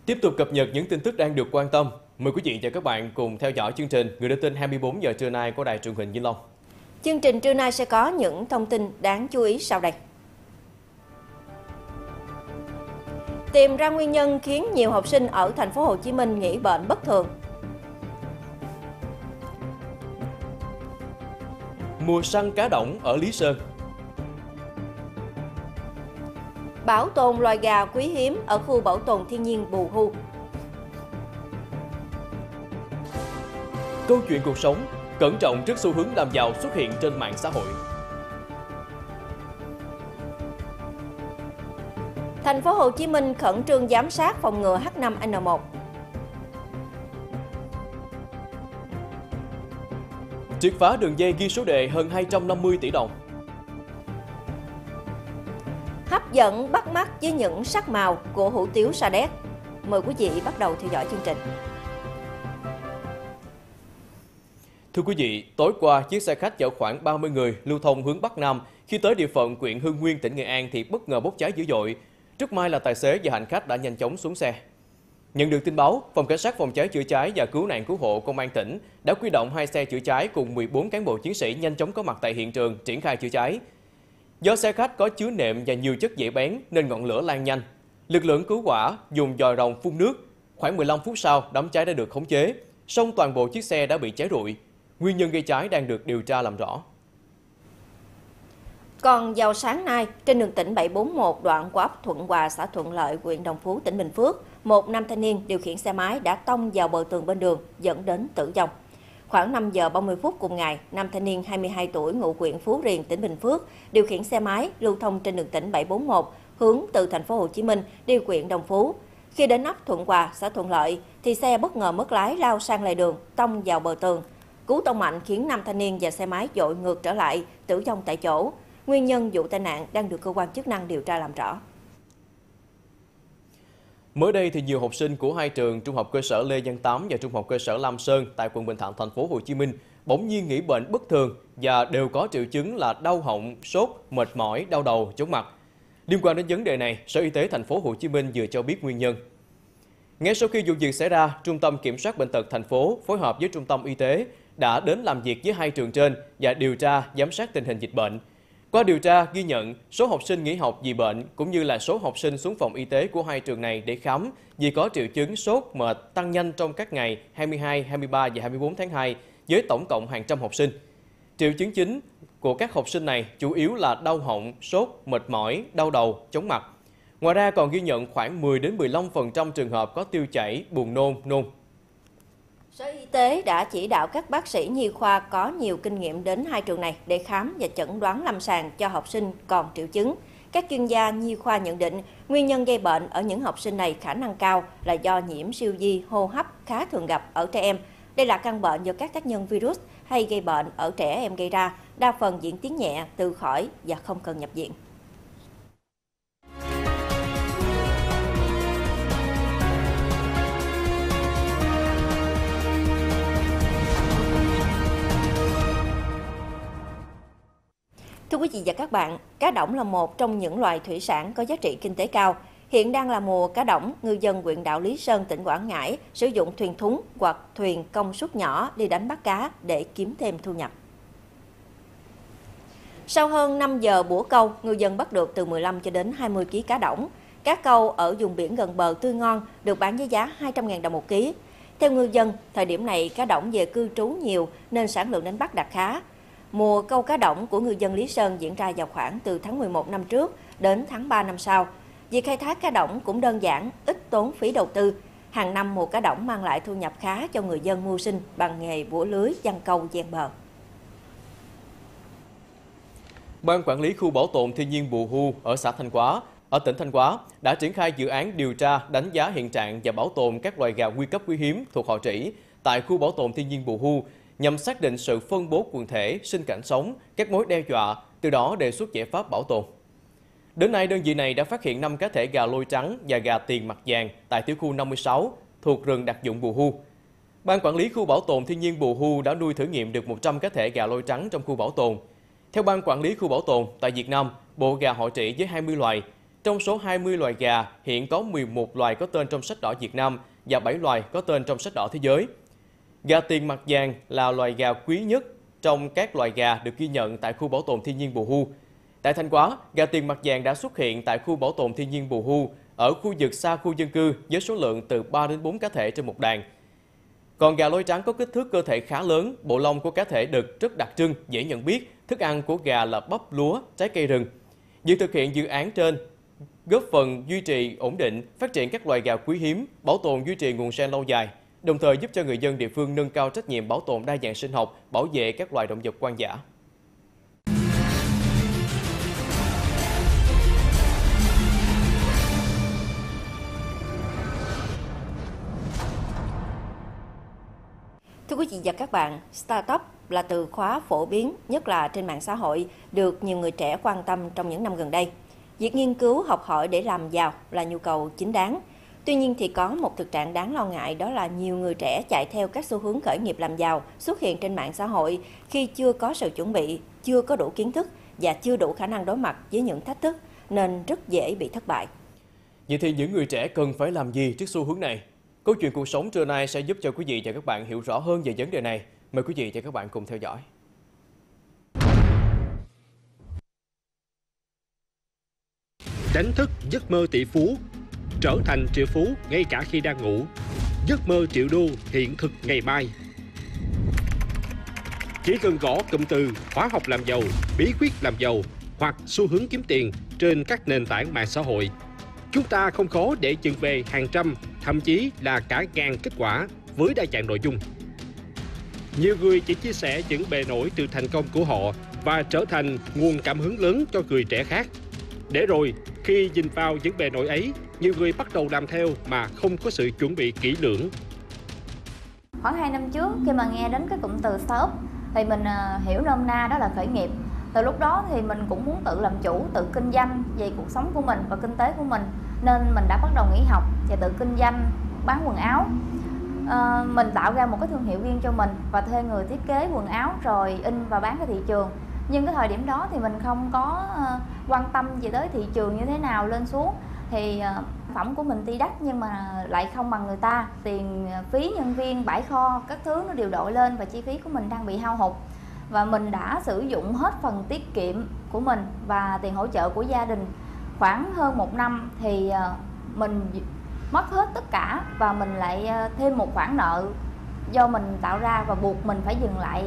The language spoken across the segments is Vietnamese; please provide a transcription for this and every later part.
Tiếp tục cập nhật những tin tức đang được quan tâm. Mời quý vị và các bạn cùng theo dõi chương trình Người đưa tin 24 giờ trưa nay của Đài Truyền hình Vĩnh Long. Chương trình trưa nay sẽ có những thông tin đáng chú ý sau đây. Tìm ra nguyên nhân khiến nhiều học sinh ở thành phố Hồ Chí Minh nghỉ bệnh bất thường. Mùa săn cá đỏng ở Lý Sơn. Bảo tồn loài gà quý hiếm ở khu bảo tồn thiên nhiên Bù Hu. Câu chuyện cuộc sống, cẩn trọng trước xu hướng làm giàu xuất hiện trên mạng xã hội. Thành phố Hồ Chí Minh khẩn trương giám sát phòng ngừa H5N1. Triệt phá đường dây ghi số đề hơn 250 tỷ đồng. Hấp dẫn bắt mắt với những sắc màu của hủ tiếu Sa Đéc. Mời quý vị bắt đầu theo dõi chương trình. Thưa quý vị, tối qua chiếc xe khách chở khoảng 30 người lưu thông hướng Bắc Nam khi tới địa phận huyện Hưng Nguyên, tỉnh Nghệ An thì bất ngờ bốc cháy dữ dội. Rất may là tài xế và hành khách đã nhanh chóng xuống xe. Nhận được tin báo, Phòng Cảnh sát Phòng cháy chữa cháy và Cứu nạn Cứu hộ Công an tỉnh đã huy động 2 xe chữa cháy cùng 14 cán bộ chiến sĩ nhanh chóng có mặt tại hiện trường triển khai chữa cháy. Do xe khách có chứa nệm và nhiều chất dễ bén nên ngọn lửa lan nhanh. Lực lượng cứu hỏa dùng vòi rồng phun nước. Khoảng 15 phút sau, đám cháy đã được khống chế, song toàn bộ chiếc xe đã bị cháy rụi. Nguyên nhân gây cháy đang được điều tra làm rõ. Còn vào sáng nay, trên đường tỉnh 741 đoạn qua ấp Thuận Hòa, xã Thuận Lợi, huyện Đồng Phú, tỉnh Bình Phước, một nam thanh niên điều khiển xe máy đã tông vào bờ tường bên đường dẫn đến tử vong. Khoảng 5 giờ 30 phút cùng ngày, nam thanh niên 22 tuổi ngụ huyện Phú Riềng, tỉnh Bình Phước điều khiển xe máy lưu thông trên đường tỉnh 741 hướng từ thành phố Hồ Chí Minh đi huyện Đồng Phú. Khi đến ấp Thuận Hòa, xã Thuận Lợi thì xe bất ngờ mất lái lao sang lề đường, tông vào bờ tường. Cú tông mạnh khiến nam thanh niên và xe máy dội ngược trở lại, tử vong tại chỗ. Nguyên nhân vụ tai nạn đang được cơ quan chức năng điều tra làm rõ. Mới đây thì nhiều học sinh của hai trường Trung học cơ sở Lê Văn Tám và Trung học cơ sở Lam Sơn tại quận Bình Thạnh, thành phố Hồ Chí Minh bỗng nhiên nghỉ bệnh bất thường và đều có triệu chứng là đau họng, sốt, mệt mỏi, đau đầu, chóng mặt. Liên quan đến vấn đề này, Sở Y tế thành phố Hồ Chí Minh vừa cho biết nguyên nhân. Ngay sau khi vụ việc xảy ra, Trung tâm Kiểm soát Bệnh tật thành phố phối hợp với Trung tâm Y tế đã đến làm việc với hai trường trên và điều tra, giám sát tình hình dịch bệnh. Qua điều tra, ghi nhận số học sinh nghỉ học vì bệnh cũng như là số học sinh xuống phòng y tế của hai trường này để khám vì có triệu chứng sốt, mệt tăng nhanh trong các ngày 22, 23 và 24 tháng 2 với tổng cộng hàng trăm học sinh. Triệu chứng chính của các học sinh này chủ yếu là đau họng, sốt, mệt mỏi, đau đầu, chóng mặt. Ngoài ra còn ghi nhận khoảng 10 đến 15% trường hợp có tiêu chảy, buồn nôn, nôn. Sở Y tế đã chỉ đạo các bác sĩ nhi khoa có nhiều kinh nghiệm đến hai trường này để khám và chẩn đoán lâm sàng cho học sinh còn triệu chứng. Các chuyên gia nhi khoa nhận định nguyên nhân gây bệnh ở những học sinh này khả năng cao là do nhiễm siêu vi hô hấp khá thường gặp ở trẻ em. Đây là căn bệnh do các tác nhân virus hay gây bệnh ở trẻ em gây ra, đa phần diễn tiến nhẹ, tự khỏi và không cần nhập viện. Thưa quý vị và các bạn, cá đỏng là một trong những loài thủy sản có giá trị kinh tế cao. Hiện đang là mùa cá đỏng, ngư dân huyện đảo Lý Sơn, tỉnh Quảng Ngãi sử dụng thuyền thúng hoặc thuyền công suất nhỏ đi đánh bắt cá để kiếm thêm thu nhập. Sau hơn 5 giờ bủa câu, ngư dân bắt được từ 15 cho đến 20 kg cá đỏng. Cá câu ở vùng biển gần bờ tươi ngon, được bán với giá 200.000 đồng một ký. Theo ngư dân, thời điểm này cá đỏng về cư trú nhiều nên sản lượng đánh bắt đạt khá. Mùa câu cá đỏng của ngư dân Lý Sơn diễn ra vào khoảng từ tháng 11 năm trước đến tháng 3 năm sau. Việc khai thác cá đỏng cũng đơn giản, ít tốn phí đầu tư. Hàng năm mùa cá đỏng mang lại thu nhập khá cho người dân mưu sinh bằng nghề bủa lưới giăng câu ven bờ. Ban quản lý khu bảo tồn thiên nhiên Bù Hu ở xã Thanh Hóa, ở tỉnh Thanh Hóa đã triển khai dự án điều tra, đánh giá hiện trạng và bảo tồn các loài gà nguy cấp quý hiếm thuộc họ Trĩ tại khu bảo tồn thiên nhiên Bù Hu nhằm xác định sự phân bố quần thể, sinh cảnh sống, các mối đe dọa, từ đó đề xuất giải pháp bảo tồn. Đến nay, đơn vị này đã phát hiện 5 cá thể gà lôi trắng và gà tiền mặt vàng tại tiểu khu 56 thuộc rừng đặc dụng Bù Hu. Ban quản lý khu bảo tồn thiên nhiên Bù Hu đã nuôi thử nghiệm được 100 cá thể gà lôi trắng trong khu bảo tồn. Theo Ban quản lý khu bảo tồn, tại Việt Nam, bộ gà họ Trĩ với 20 loài. Trong số 20 loài gà, hiện có 11 loài có tên trong sách đỏ Việt Nam và 7 loài có tên trong sách đỏ thế giới. Gà tiền mặt vàng là loài gà quý nhất trong các loài gà được ghi nhận tại khu bảo tồn thiên nhiên Bù Hu. Tại Thanh Hóa, gà tiền mặt vàng đã xuất hiện tại khu bảo tồn thiên nhiên Bù Hu ở khu vực xa khu dân cư với số lượng từ 3 đến 4 cá thể trên một đàn. Còn gà lôi trắng có kích thước cơ thể khá lớn, bộ lông của cá thể đực rất đặc trưng, dễ nhận biết. Thức ăn của gà là bắp, lúa, trái cây rừng. Việc thực hiện dự án trên góp phần duy trì ổn định, phát triển các loài gà quý hiếm, bảo tồn duy trì nguồn gen lâu dài, đồng thời giúp cho người dân địa phương nâng cao trách nhiệm bảo tồn đa dạng sinh học, bảo vệ các loài động vật hoang dã. Thưa quý vị và các bạn, startup là từ khóa phổ biến, nhất là trên mạng xã hội, được nhiều người trẻ quan tâm trong những năm gần đây. Việc nghiên cứu, học hỏi để làm giàu là nhu cầu chính đáng. Tuy nhiên thì có một thực trạng đáng lo ngại, đó là nhiều người trẻ chạy theo các xu hướng khởi nghiệp làm giàu xuất hiện trên mạng xã hội khi chưa có sự chuẩn bị, chưa có đủ kiến thức và chưa đủ khả năng đối mặt với những thách thức, nên rất dễ bị thất bại. Vậy thì những người trẻ cần phải làm gì trước xu hướng này? Câu chuyện cuộc sống trưa nay sẽ giúp cho quý vị và các bạn hiểu rõ hơn về vấn đề này. Mời quý vị và các bạn cùng theo dõi. Đánh thức giấc mơ tỷ phú, trở thành triệu phú ngay cả khi đang ngủ. Giấc mơ triệu đô hiện thực ngày mai. Chỉ cần gõ cụm từ khóa học làm giàu, bí quyết làm giàu hoặc xu hướng kiếm tiền trên các nền tảng mạng xã hội, chúng ta không khó để chừng về hàng trăm, thậm chí là cả ngàn kết quả với đa dạng nội dung. Nhiều người chỉ chia sẻ những bề nổi từ thành công của họ và trở thành nguồn cảm hứng lớn cho người trẻ khác. Để rồi, khi nhìn vào những bề nổi ấy, nhiều người bắt đầu làm theo mà không có sự chuẩn bị kỹ lưỡng. Khoảng 2 năm trước, khi mà nghe đến cái cụm từ startup thì mình hiểu nôm na đó là khởi nghiệp. Từ lúc đó thì mình cũng muốn tự làm chủ, tự kinh doanh về cuộc sống của mình và kinh tế của mình, nên mình đã bắt đầu nghỉ học và tự kinh doanh bán quần áo. Mình tạo ra một cái thương hiệu riêng cho mình và thuê người thiết kế quần áo rồi in và bán ra thị trường. Nhưng cái thời điểm đó thì mình không có quan tâm gì tới thị trường như thế nào lên xuống. Thì phẩm của mình tuy đắt nhưng mà lại không bằng người ta. Tiền phí nhân viên, bãi kho, các thứ nó đều đội lên và chi phí của mình đang bị hao hụt. Và mình đã sử dụng hết phần tiết kiệm của mình và tiền hỗ trợ của gia đình. Khoảng hơn 1 năm thì mình mất hết tất cả và mình lại thêm một khoản nợ do mình tạo ra và buộc mình phải dừng lại.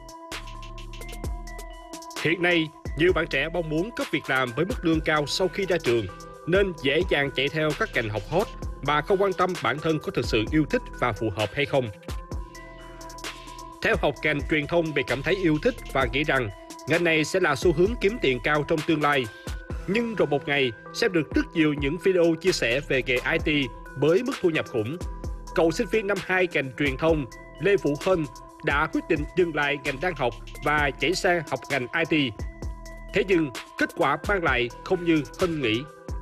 Hiện nay, nhiều bạn trẻ mong muốn có việc làm với mức lương cao sau khi ra trường, nên dễ dàng chạy theo các ngành học hot mà không quan tâm bản thân có thực sự yêu thích và phù hợp hay không. Theo học ngành truyền thông vì cảm thấy yêu thích và nghĩ rằng ngành này sẽ là xu hướng kiếm tiền cao trong tương lai. Nhưng rồi một ngày, xem được rất nhiều những video chia sẻ về nghề IT với mức thu nhập khủng. Cậu sinh viên năm 2 ngành truyền thông Lê Vũ Hân đã quyết định dừng lại ngành đang học và nhảy sang học ngành IT. Thế nhưng, kết quả mang lại không như Hân nghĩ.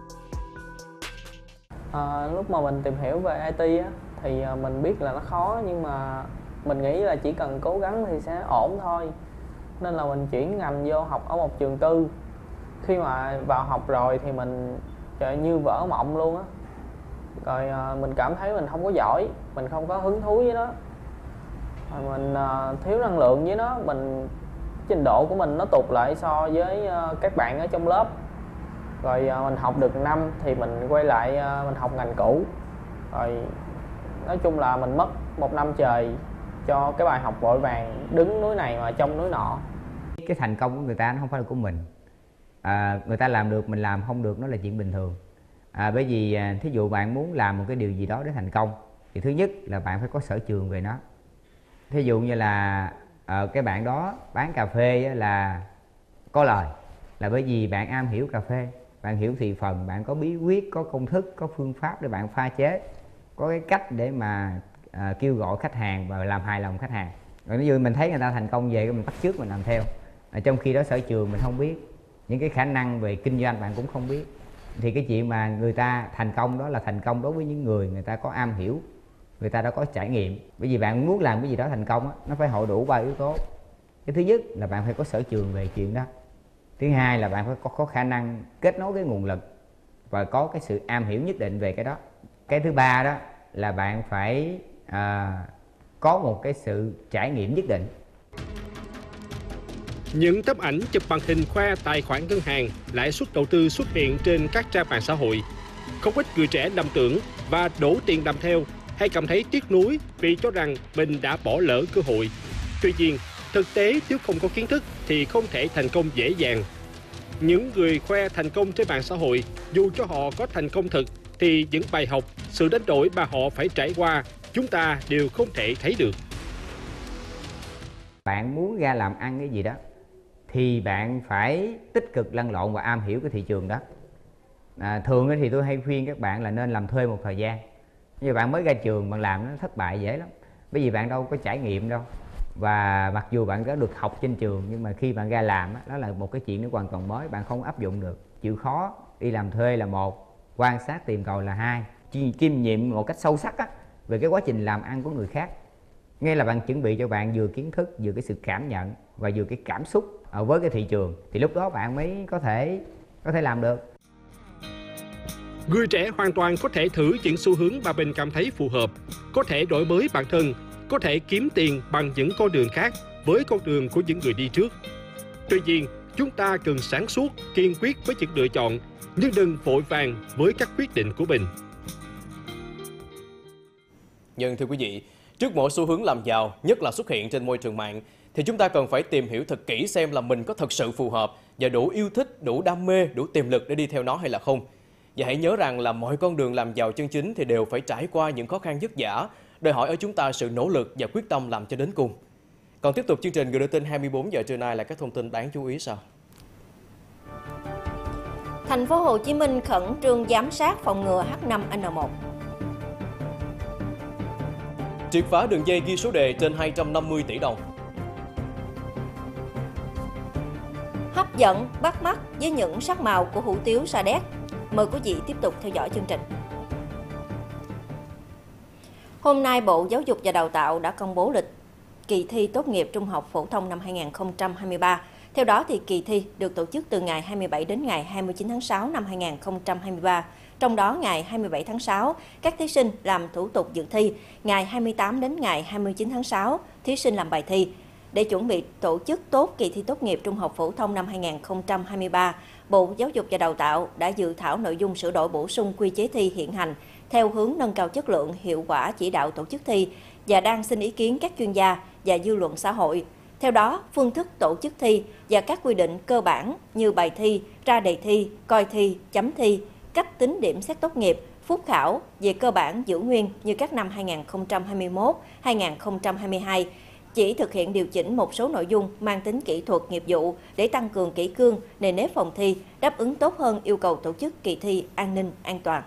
Lúc mà mình tìm hiểu về IT á, thì mình biết là nó khó, nhưng mà mình nghĩ là chỉ cần cố gắng thì sẽ ổn thôi. Nên là mình chuyển ngành vô học ở một trường tư. Khi mà vào học rồi thì mình như vỡ mộng luôn á. Rồi mình cảm thấy mình không có giỏi, mình không có hứng thú với nó. Rồi mình thiếu năng lượng với nó, trình độ của mình nó tụt lại so với các bạn ở trong lớp. Rồi mình học được năm thì mình quay lại mình học ngành cũ. Rồi nói chung là mình mất 1 năm trời cho cái bài học vội vàng, đứng núi này mà trông núi nọ. Cái thành công của người ta nó không phải là của mình. Người ta làm được, mình làm không được, nó là chuyện bình thường. Bởi vì thí dụ bạn muốn làm một cái điều gì đó để thành công thì thứ nhất là bạn phải có sở trường về nó. Thí dụ như là cái bạn đó bán cà phê là có lời, là bởi vì bạn am hiểu cà phê, bạn hiểu thị phần, bạn có bí quyết, có công thức, có phương pháp để bạn pha chế, có cái cách để mà kêu gọi khách hàng và làm hài lòng khách hàng. Rồi ví dụ mình thấy người ta thành công về, mình bắt chước mình làm theo. Trong khi đó sở trường mình không biết, những cái khả năng về kinh doanh bạn cũng không biết. Thì cái chuyện mà người ta thành công đó là thành công đối với những người ta có am hiểu, người ta đã có trải nghiệm. Bởi vì bạn muốn làm cái gì đó thành công á, nó phải hội đủ 3 yếu tố. Cái thứ nhất là bạn phải có sở trường về chuyện đó. Thứ hai là bạn phải có khả năng kết nối cái nguồn lực. và có cái sự am hiểu nhất định về cái đó. Cái thứ ba đó là bạn phải có một cái sự trải nghiệm nhất định. Những tấm ảnh chụp màn hình khoe tài khoản ngân hàng, lãi suất đầu tư xuất hiện trên các trang mạng xã hội. Không ít người trẻ lầm tưởng và đổ tiền làm theo hay cảm thấy tiếc nuối vì cho rằng mình đã bỏ lỡ cơ hội. Tuy nhiên, thực tế nếu không có kiến thức thì không thể thành công dễ dàng. Những người khoe thành công trên mạng xã hội, dù cho họ có thành công thực, thì những bài học, sự đánh đổi mà họ phải trải qua, chúng ta đều không thể thấy được. Bạn muốn ra làm ăn cái gì đó, thì bạn phải tích cực lăn lộn và am hiểu cái thị trường đó. Thường thì tôi hay khuyên các bạn là nên làm thuê một thời gian. Nhưng bạn mới ra trường, bạn làm nó thất bại dễ lắm. Bởi vì bạn đâu có trải nghiệm đâu. Và mặc dù bạn đã được học trên trường, nhưng mà khi bạn ra làm, đó là một cái chuyện nó hoàn toàn mới, bạn không áp dụng được. Chịu khó, đi làm thuê là một, quan sát tìm tòi là hai. Kiêm nhiệm một cách sâu sắc về cái quá trình làm ăn của người khác. Nghe là bạn chuẩn bị cho bạn vừa kiến thức, vừa cái sự cảm nhận và vừa cái cảm xúc với cái thị trường, thì lúc đó bạn mới có thể làm được. Người trẻ hoàn toàn có thể thử những xu hướng mà mình cảm thấy phù hợp, có thể đổi mới bản thân, có thể kiếm tiền bằng những con đường khác với con đường của những người đi trước. Tuy nhiên, chúng ta cần sáng suốt, kiên quyết với những lựa chọn, nhưng đừng vội vàng với các quyết định của mình. Nhưng thưa quý vị, trước mỗi xu hướng làm giàu, nhất là xuất hiện trên môi trường mạng, thì chúng ta cần phải tìm hiểu thật kỹ xem là mình có thật sự phù hợp và đủ yêu thích, đủ đam mê, đủ tiềm lực để đi theo nó hay là không. Và hãy nhớ rằng là mọi con đường làm giàu chân chính thì đều phải trải qua những khó khăn vất vả, đòi hỏi ở chúng ta sự nỗ lực và quyết tâm làm cho đến cùng. Còn tiếp tục chương trình Người đưa tin 24 giờ trưa nay là các thông tin đáng chú ý sau. Thành phố Hồ Chí Minh khẩn trương giám sát phòng ngừa H5N1. Triệt phá đường dây ghi số đề trên 250 tỷ đồng. Hấp dẫn, bắt mắt với những sắc màu của hủ tiếu Sa Đéc. Mời quý vị tiếp tục theo dõi chương trình. Hôm nay, Bộ Giáo dục và Đào tạo đã công bố lịch kỳ thi tốt nghiệp trung học phổ thông năm 2023. Theo đó, thì kỳ thi được tổ chức từ ngày 27 đến ngày 29 tháng 6 năm 2023. Trong đó, ngày 27 tháng 6, các thí sinh làm thủ tục dự thi. Ngày 28 đến ngày 29 tháng 6, thí sinh làm bài thi. Để chuẩn bị tổ chức tốt kỳ thi tốt nghiệp trung học phổ thông năm 2023, Bộ Giáo dục và Đào tạo đã dự thảo nội dung sửa đổi bổ sung quy chế thi hiện hành theo hướng nâng cao chất lượng, hiệu quả chỉ đạo tổ chức thi và đang xin ý kiến các chuyên gia và dư luận xã hội. Theo đó, phương thức tổ chức thi và các quy định cơ bản như bài thi, ra đề thi, coi thi, chấm thi, cách tính điểm xét tốt nghiệp, phúc khảo về cơ bản giữ nguyên như các năm 2021, 2022, chỉ thực hiện điều chỉnh một số nội dung mang tính kỹ thuật nghiệp vụ để tăng cường kỷ cương, nề nếp phòng thi, đáp ứng tốt hơn yêu cầu tổ chức kỳ thi an ninh, an toàn.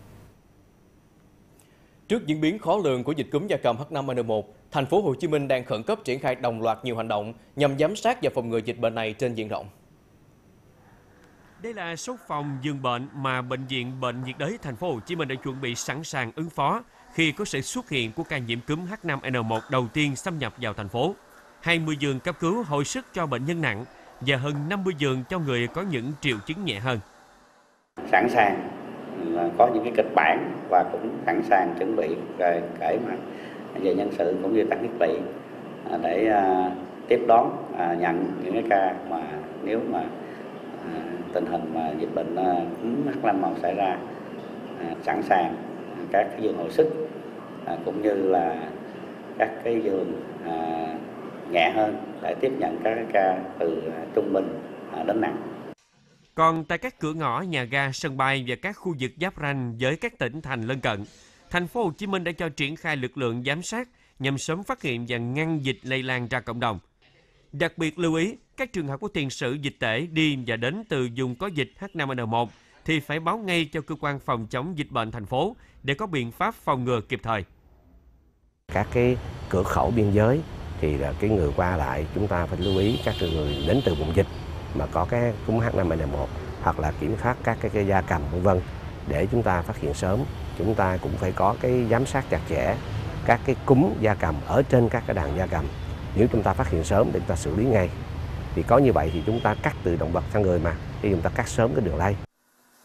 Trước diễn biến khó lường của dịch cúm gia cầm H5N1, Thành phố Hồ Chí Minh đang khẩn cấp triển khai đồng loạt nhiều hành động nhằm giám sát và phòng ngừa dịch bệnh này trên diện rộng. Đây là số phòng giường bệnh mà Bệnh viện Bệnh nhiệt đới Thành phố Hồ Chí Minh đã chuẩn bị sẵn sàng ứng phó khi có sự xuất hiện của ca nhiễm cúm H5N1 đầu tiên xâm nhập vào thành phố. 20 giường cấp cứu hồi sức cho bệnh nhân nặng và hơn 50 giường cho người có những triệu chứng nhẹ hơn. Sẵn sàng có những cái kịch bản và cũng sẵn sàng chuẩn bị kể mà về nhân sự cũng như tăng thiết bị để tiếp đón nhận những cái ca mà nếu mà tình hình mà dịch bệnh H5N1 xảy ra, sẵn sàng các cái giường hồi sức cũng như là các cái giường nhẹ hơn để tiếp nhận các cái ca từ trung bình đến nặng. Còn tại các cửa ngõ, nhà ga, sân bay và các khu vực giáp ranh với các tỉnh thành lân cận, Thành phố Hồ Chí Minh đã cho triển khai lực lượng giám sát nhằm sớm phát hiện và ngăn dịch lây lan ra cộng đồng. Đặc biệt lưu ý, các trường hợp có tiền sử dịch tễ đi và đến từ vùng có dịch H5N1 thì phải báo ngay cho cơ quan phòng chống dịch bệnh thành phố để có biện pháp phòng ngừa kịp thời. Các cái cửa khẩu biên giới thì là cái người qua lại chúng ta phải lưu ý các người đến từ vùng dịch mà có cái cúm H5N1 hoặc là kiểm soát các cái gia cầm v.v. để chúng ta phát hiện sớm. Chúng ta cũng phải có cái giám sát chặt chẽ các cái cúm gia cầm ở trên các cái đàn gia cầm. Nếu chúng ta phát hiện sớm để chúng ta xử lý ngay. Thì có như vậy thì chúng ta cắt từ động vật sang người mà, thì chúng ta cắt sớm cái đường lây.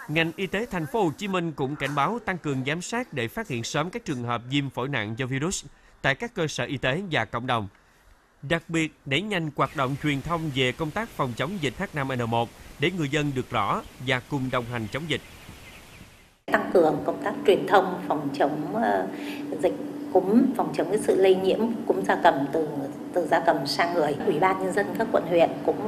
Ngành y tế thành phố Hồ Chí Minh cũng cảnh báo tăng cường giám sát để phát hiện sớm các trường hợp viêm phổi nặng do virus tại các cơ sở y tế và cộng đồng. Đặc biệt, đẩy nhanh hoạt động truyền thông về công tác phòng chống dịch H5N1 để người dân được rõ và cùng đồng hành chống dịch. Tăng cường công tác truyền thông phòng chống dịch cúm, phòng chống cái sự lây nhiễm cúm gia cầm từ gia cầm sang người. Ủy ban nhân dân các quận huyện cũng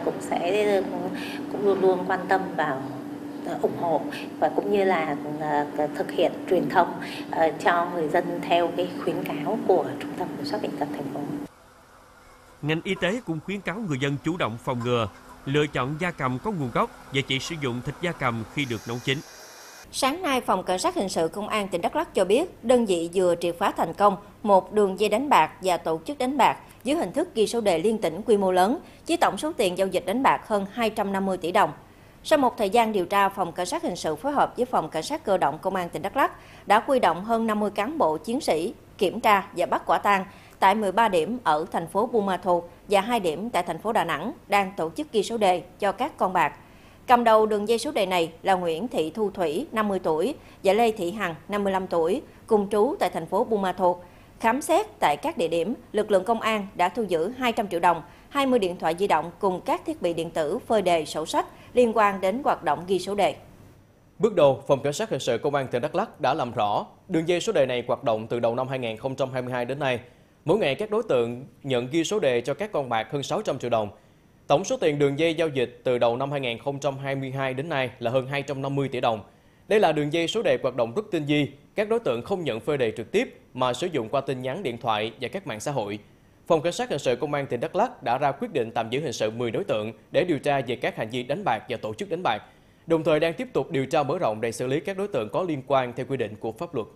luôn luôn quan tâm vào ủng hộ và cũng như là thực hiện truyền thông cho người dân theo cái khuyến cáo của Trung tâm Kiểm soát Bệnh tật thành phố. Ngành y tế cũng khuyến cáo người dân chủ động phòng ngừa, lựa chọn gia cầm có nguồn gốc và chỉ sử dụng thịt gia cầm khi được nấu chín. Sáng nay, Phòng Cảnh sát Hình sự Công an tỉnh Đắk Lắk cho biết, đơn vị vừa triệt phá thành công một đường dây đánh bạc và tổ chức đánh bạc dưới hình thức ghi số đề liên tỉnh quy mô lớn, với tổng số tiền giao dịch đánh bạc hơn 250 tỷ đồng. Sau một thời gian điều tra, Phòng Cảnh sát Hình sự phối hợp với Phòng Cảnh sát Cơ động Công an tỉnh Đắk Lắk đã huy động hơn 50 cán bộ chiến sĩ kiểm tra và bắt quả tang tại 13 điểm ở thành phố Buôn Ma Thuột và 2 điểm tại thành phố Đà Nẵng đang tổ chức ghi số đề cho các con bạc. Cầm đầu đường dây số đề này là Nguyễn Thị Thu Thủy, 50 tuổi, và Lê Thị Hằng, 55 tuổi, cùng trú tại thành phố Buôn Ma Thuột. Khám xét tại các địa điểm, lực lượng công an đã thu giữ 200 triệu đồng, 20 điện thoại di động cùng các thiết bị điện tử, phơi đề, sổ sách liên quan đến hoạt động ghi số đề. Bước đầu, Phòng Cảnh sát Hình sự Công an tỉnh Đắk Lắk đã làm rõ đường dây số đề này hoạt động từ đầu năm 2022 đến nay. Mỗi ngày các đối tượng nhận ghi số đề cho các con bạc hơn 600 triệu đồng. Tổng số tiền đường dây giao dịch từ đầu năm 2022 đến nay là hơn 250 tỷ đồng. Đây là đường dây số đề hoạt động rất tinh vi, các đối tượng không nhận phơi đề trực tiếp mà sử dụng qua tin nhắn điện thoại và các mạng xã hội. Phòng Cảnh sát Hình sự Công an tỉnh Đắk Lắk đã ra quyết định tạm giữ hình sự 10 đối tượng để điều tra về các hành vi đánh bạc và tổ chức đánh bạc, đồng thời đang tiếp tục điều tra mở rộng để xử lý các đối tượng có liên quan theo quy định của pháp luật.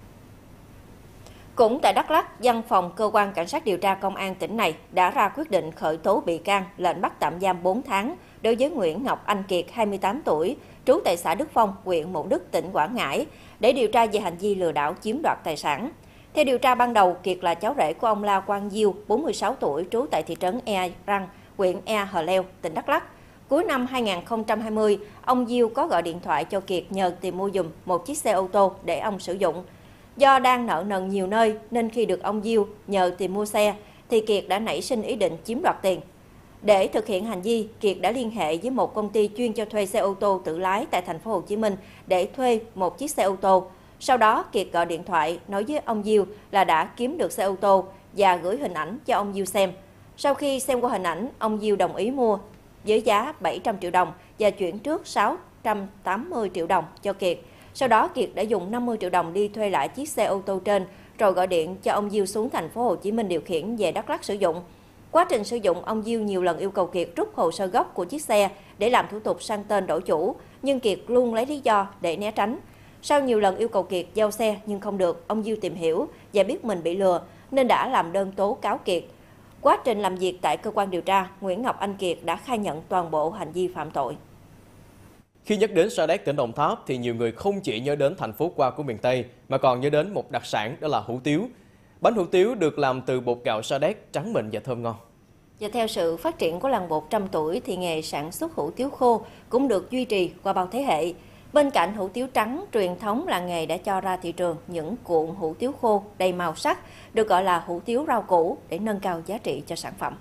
Cũng tại Đắk Lắk, Văn phòng Cơ quan Cảnh sát điều tra Công an tỉnh này đã ra quyết định khởi tố bị can, lệnh bắt tạm giam 4 tháng đối với Nguyễn Ngọc Anh Kiệt, 28 tuổi, trú tại xã Đức Phong, huyện Mộ Đức, tỉnh Quảng Ngãi, để điều tra về hành vi lừa đảo chiếm đoạt tài sản. Theo điều tra ban đầu, Kiệt là cháu rể của ông La Quang Diêu, 46 tuổi, trú tại thị trấn Ea Răng, huyện Ea Hờ Leo, tỉnh Đắk Lắk. Cuối năm 2020, ông Diêu có gọi điện thoại cho Kiệt nhờ tìm mua giùm một chiếc xe ô tô để ông sử dụng. Do đang nợ nần nhiều nơi nên khi được ông Diêu nhờ tìm mua xe thì Kiệt đã nảy sinh ý định chiếm đoạt tiền. Để thực hiện hành vi, Kiệt đã liên hệ với một công ty chuyên cho thuê xe ô tô tự lái tại thành phố Hồ Chí Minh để thuê một chiếc xe ô tô. Sau đó, Kiệt gọi điện thoại nói với ông Diêu là đã kiếm được xe ô tô và gửi hình ảnh cho ông Diêu xem. Sau khi xem qua hình ảnh, ông Diêu đồng ý mua với giá 700 triệu đồng và chuyển trước 680 triệu đồng cho Kiệt. Sau đó, Kiệt đã dùng 50 triệu đồng đi thuê lại chiếc xe ô tô trên, rồi gọi điện cho ông Diêu xuống thành phố Hồ Chí Minh điều khiển về Đắk Lắk sử dụng. Quá trình sử dụng, ông Diêu nhiều lần yêu cầu Kiệt rút hồ sơ gốc của chiếc xe để làm thủ tục sang tên đổi chủ, nhưng Kiệt luôn lấy lý do để né tránh. Sau nhiều lần yêu cầu Kiệt giao xe nhưng không được, ông Diêu tìm hiểu và biết mình bị lừa nên đã làm đơn tố cáo Kiệt. Quá trình làm việc tại cơ quan điều tra, Nguyễn Ngọc Anh Kiệt đã khai nhận toàn bộ hành vi phạm tội. Khi nhắc đến Sa Đéc, tỉnh Đồng Tháp thì nhiều người không chỉ nhớ đến thành phố hoa của miền Tây mà còn nhớ đến một đặc sản, đó là hủ tiếu. Bánh hủ tiếu được làm từ bột gạo Sa Đéc trắng mịn và thơm ngon. Và theo sự phát triển của làng bột trăm tuổi thì nghề sản xuất hủ tiếu khô cũng được duy trì qua bao thế hệ. Bên cạnh hủ tiếu trắng truyền thống, làng nghề đã cho ra thị trường những cuộn hủ tiếu khô đầy màu sắc được gọi là hủ tiếu rau củ để nâng cao giá trị cho sản phẩm.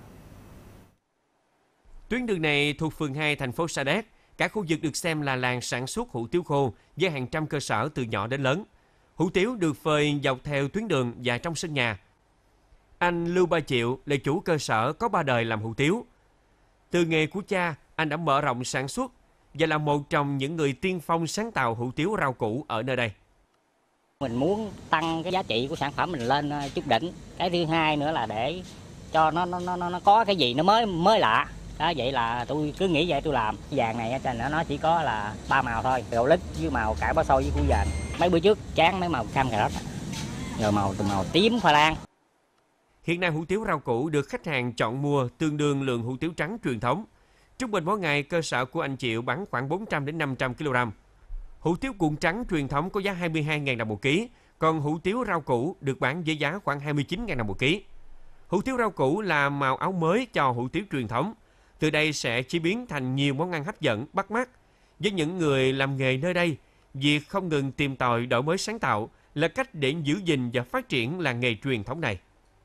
Tuyến đường này thuộc phường 2 thành phố Sa Đéc. Cả khu vực được xem là làng sản xuất hủ tiếu khô với hàng trăm cơ sở từ nhỏ đến lớn. Hủ tiếu được phơi dọc theo tuyến đường và trong sân nhà. Anh Lưu Ba Triệu là chủ cơ sở có 3 đời làm hủ tiếu. Từ nghề của cha, anh đã mở rộng sản xuất và là một trong những người tiên phong sáng tạo hủ tiếu rau củ ở nơi đây. Mình muốn tăng cái giá trị của sản phẩm mình lên chút đỉnh. Cái thứ hai nữa là để cho nó có cái gì nó mới lạ. Đó, vậy là tôi cứ nghĩ vậy tôi làm. Vàng này nó chỉ có là 3 màu thôi, gạo lít với màu cải bó xôi với củ vàng. Mấy bữa trước chán mấy màu cam cà rốt, rồi màu tím khoai lang. Hiện nay hủ tiếu rau củ được khách hàng chọn mua tương đương lượng hủ tiếu trắng truyền thống. Trung bình mỗi ngày cơ sở của anh Triệu bán khoảng 400 đến 500 kg. Hủ tiếu cuộn trắng truyền thống có giá 22.000 đồng một ký, còn hủ tiếu rau củ được bán với giá khoảng 29.000 đồng một ký. Hủ tiếu rau củ là màu áo mới cho hủ tiếu truyền thống. Từ đây sẽ chế biến thành nhiều món ăn hấp dẫn, bắt mắt. Với những người làm nghề nơi đây, việc không ngừng tìm tòi đổi mới sáng tạo là cách để giữ gìn và phát triển làng nghề truyền thống này.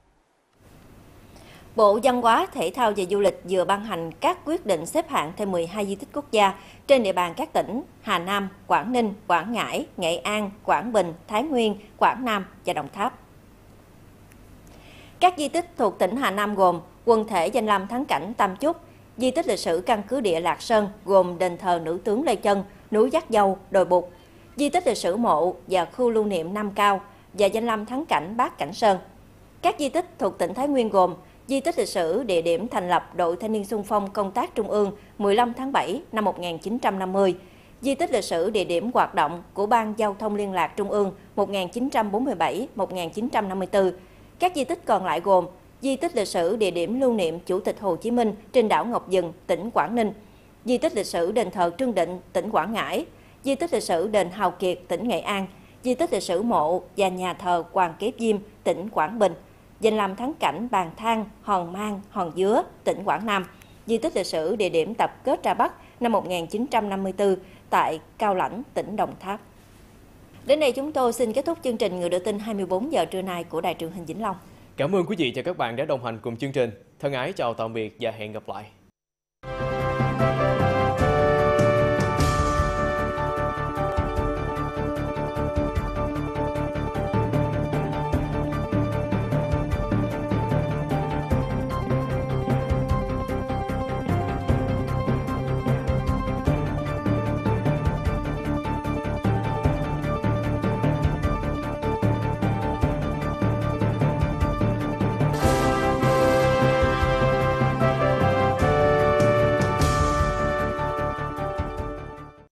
Bộ Văn hóa, Thể thao và Du lịch vừa ban hành các quyết định xếp hạng thêm 12 di tích quốc gia trên địa bàn các tỉnh Hà Nam, Quảng Ninh, Quảng Ngãi, Nghệ An, Quảng Bình, Thái Nguyên, Quảng Nam và Đồng Tháp. Các di tích thuộc tỉnh Hà Nam gồm quần thể danh lam thắng cảnh Tam Chúc, di tích lịch sử căn cứ địa Lạc Sơn gồm đền thờ nữ tướng Lê Chân, núi Dát Dâu, đồi Bụt, di tích lịch sử mộ và khu lưu niệm Nam Cao và danh lam thắng cảnh Bát Cảnh Sơn. Các di tích thuộc tỉnh Thái Nguyên gồm di tích lịch sử địa điểm thành lập Đội Thanh niên xung phong công tác Trung ương 15 tháng 7 năm 1950, di tích lịch sử địa điểm hoạt động của Ban Giao thông Liên lạc Trung ương 1947-1954. Các di tích còn lại gồm di tích lịch sử địa điểm lưu niệm Chủ tịch Hồ Chí Minh trên đảo Ngọc Dừng, tỉnh Quảng Ninh, di tích lịch sử đền thờ Trương Định, tỉnh Quảng Ngãi, di tích lịch sử đền Hào Kiệt, tỉnh Nghệ An, di tích lịch sử mộ và nhà thờ Hoàng Kế Diêm, tỉnh Quảng Bình, danh lam thắng cảnh Bàn Thang, Hòn Mang, Hòn Dứa, tỉnh Quảng Nam, di tích lịch sử địa điểm tập kết ra Bắc năm 1954 tại Cao Lãnh, tỉnh Đồng Tháp. Đến đây chúng tôi xin kết thúc chương trình Người đưa tin 24 giờ trưa nay của Đài truyền hình Vĩnh Long. Cảm ơn quý vị và các bạn đã đồng hành cùng chương trình. Thân ái chào tạm biệt và hẹn gặp lại.